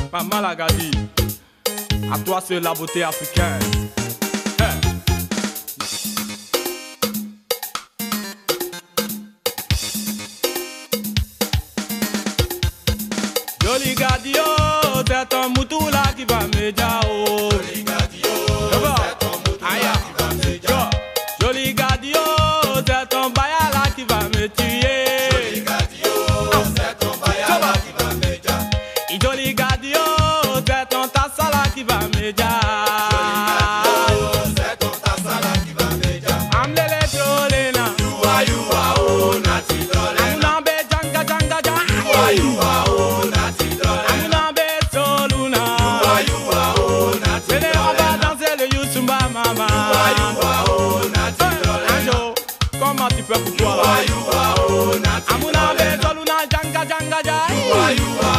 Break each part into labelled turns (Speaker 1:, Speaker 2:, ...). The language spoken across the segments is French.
Speaker 1: Maman Lagadi, à toi c'est la beauté africaine. Joli Gadio, c'est ton moutou là qui va me dire. Joli Gadio, c'est ton moutou là qui va me dire. Joli Gadio, c'est ton baya là qui va me tuer. Joli Gadio, c'est ton baya là qui va me dire. Joli Gadio, c'est ton tassa là qui va me dire. C'est ton tassa là qui va me dire. Amlele trolena. You are oh nati trolena. Amunambe janga janga janga. You are oh nati. Comment tu fais pour toi? Amuna be toluna janga janga jai.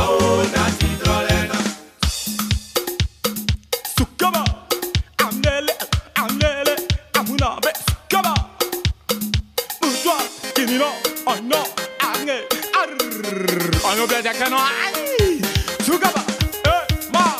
Speaker 1: Sukaba, amnele, amnele, amuna be sukaba. Bourgeois, kinino, oh no, ange, arr, oh no be jakano, ai, sukaba, ma.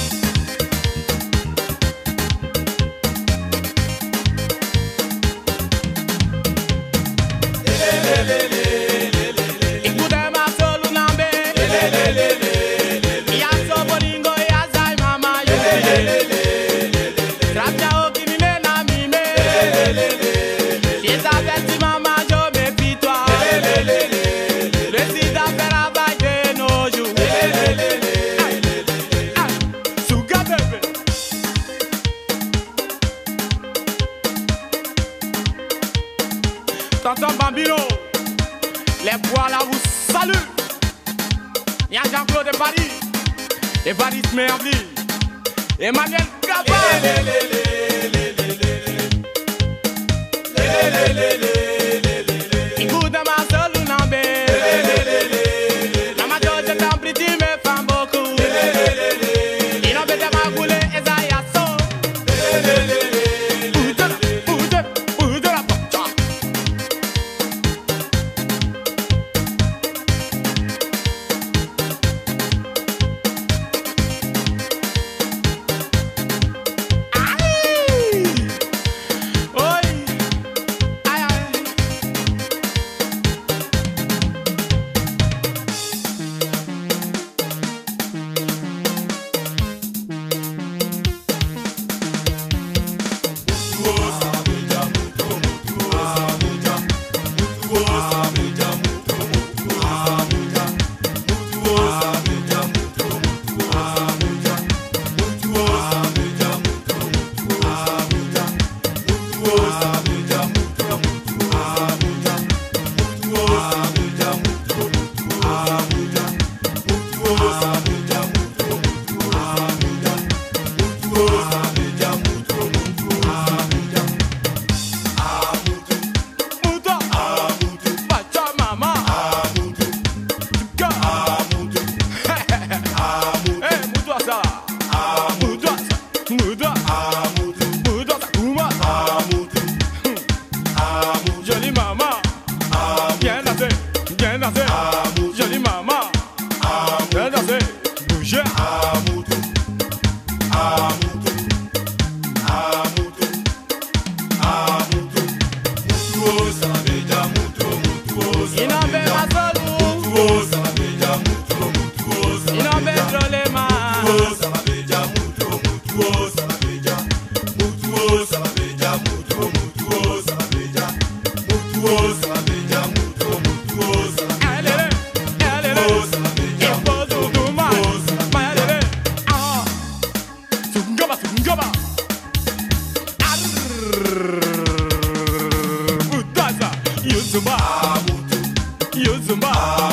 Speaker 1: Tonton Bambino, les voilà vous saluent. Il y a Jean-Claude de Paris, et Paris Merli, Emmanuel Gaba. Écoute ma seule nambe. La majorité d'un petit me fait beaucoup. Il en fait de ma goulée et ça y a son. Jolie maman, viens danser, viens danser. Jolie maman, viens danser, bouger. Il en fait ma solou, il en fait trop les mains. Yuzumba, Yuzumba.